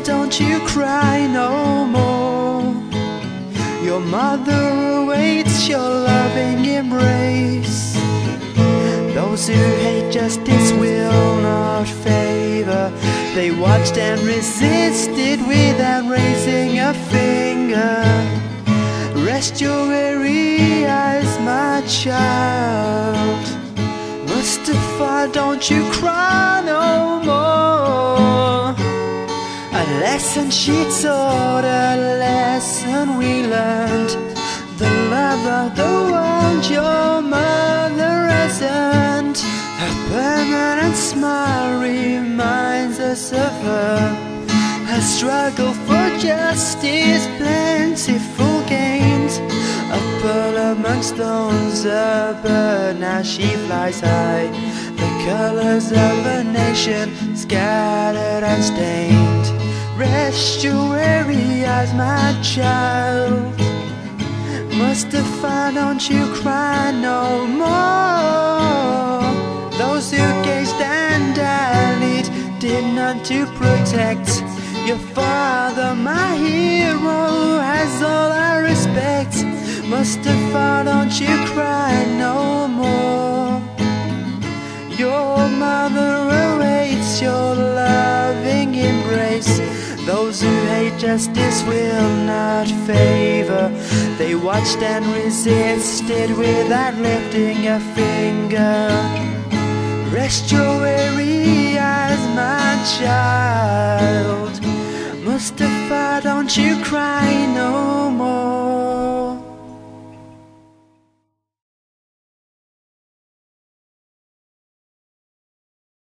don't you cry no more. Your mother awaits your loving embrace. Those who hate justice will not favor. They watched and resisted without raising a finger. Rest your weary eyes, my child. Mostapha, don't you cry no more. A lesson she taught, a lesson we learned. The love of the world your mother has earned. Her permanent smile reminds us of her. Her struggle for justice, plentiful gains. A pearl amongst thorns, a bird, now she flies high. The colors of a nation, scattered and stained. Rest your weary eyes, my child. Mostapha, don't you cry no more. Those who gazed and dallied did not to protect. Your father, my hero, has all our respect. Mostapha, don't you cry no more. Your mother awaits your loving embrace. Those who hate justice will not favor. They watched and resisted without lifting a finger. Rest your weary eyes, my child. Mostapha, don't you cry no more.